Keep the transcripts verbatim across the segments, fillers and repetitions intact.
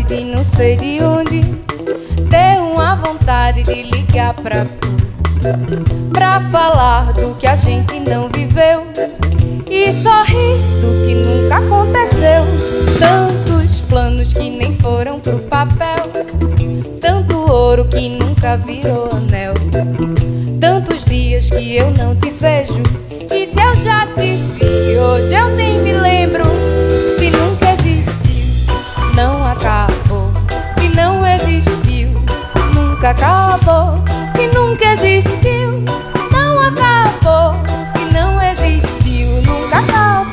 saudade não sei de onde, deu uma vontade de ligar pra tu, pra falar do que a gente não viveu e sorrir do que nunca aconteceu. Tantos planos que nem foram pro papel, tanto ouro que nunca virou anel, tantos dias que eu não te vejo, e se eu já te vi, hoje eu nem me lembro. Se nunca existiu, não acabou. Se não existiu, nunca acabou. Se nunca existiu, não acabou. Se não existiu, nunca acabou.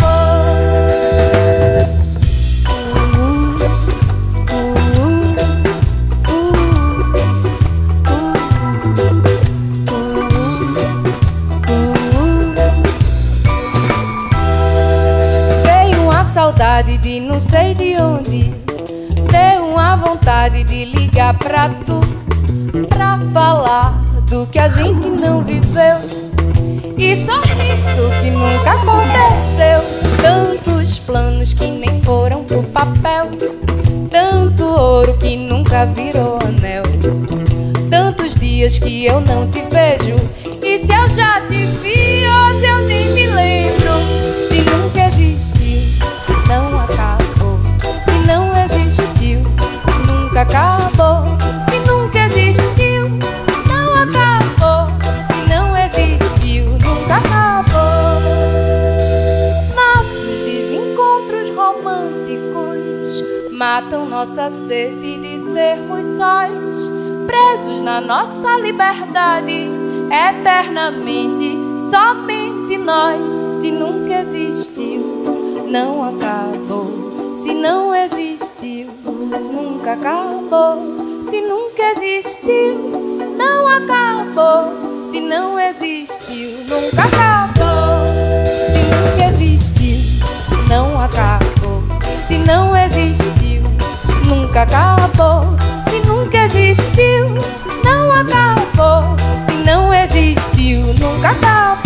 Saudade de não sei de onde, deu uma vontade de ligar pra tu, pra falar do que a gente não viveu e sorrir do que nunca aconteceu. Tantos planos que nem foram pro papel, tanto ouro que nunca virou anel, tantos dias que eu não te vejo, e se eu já te vi, hoje eu nem me lembro. Se nunca existiu, não acabou. Se não existiu, nunca acabou. Se nunca existiu, não acabou. Se não existiu, nunca acabou. Nossos desencontros românticos matam nossa sede de sermos sós, presos na nossa liberdade, eternamente, somente nós. Se nunca existiu, não acabou. Se não existiu, nunca acabou. Se nunca existiu, não acabou. Se não existiu, nunca acabou. Se nunca existiu, não acabou. Se não existiu, nunca acabou. Se nunca existiu, não acabou. Se não existiu, nunca acabou.